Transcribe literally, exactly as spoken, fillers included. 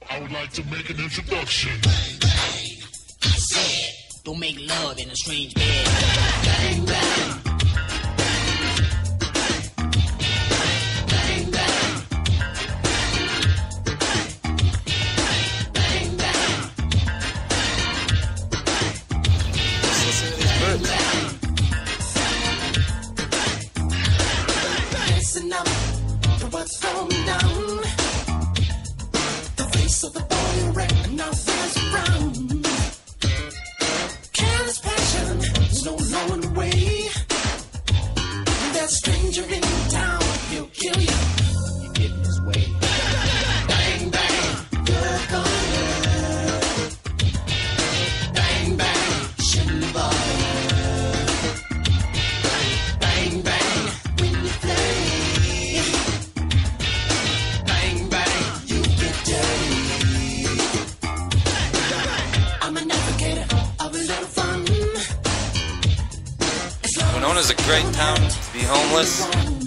I would like to make an introduction. Bang, bang, I said, don't make love in a strange bed. Bang, bang. Bang, bang. Bang, bang. Let's listen to these birds. Listen up to what's going down. The face of the boy in red now wears brown. Careless passion, there's no knowing the way. That stranger in town, he'll kill you. You get in his way. Bang, bang, you're gonna. Bang, bang, shiver. Bang, bang, when you play. Bang, bang, you get dirty. I'm an advocate of a little fun. Winona's a great town to be homeless.